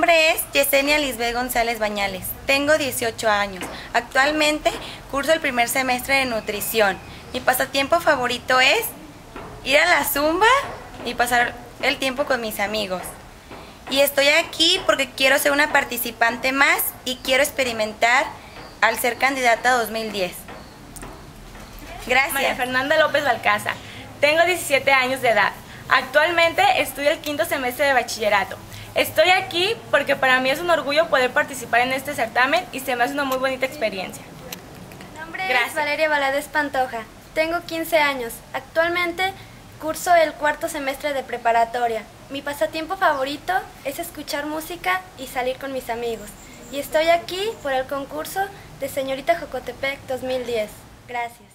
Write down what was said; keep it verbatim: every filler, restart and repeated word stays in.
nombre es Yesenia Lisbeth González Bañales. Tengo dieciocho años. Actualmente curso el primer semestre de nutrición. Mi pasatiempo favorito es ir a la zumba y pasar el tiempo con mis amigos. Y estoy aquí porque quiero ser una participante más y quiero experimentar al ser candidata dos mil diez. Gracias. María Fernanda López Balcaza. Tengo diecisiete años de edad. Actualmente estudio el quinto semestre de bachillerato. Estoy aquí porque para mí es un orgullo poder participar en este certamen y se me hace una muy bonita experiencia. Mi nombre Gracias. es Valeria Valadez Pantoja. Tengo quince años. Actualmente curso el cuarto semestre de preparatoria. Mi pasatiempo favorito es escuchar música y salir con mis amigos. Y estoy aquí por el concurso de Señorita Jocotepec dos mil diez. Gracias.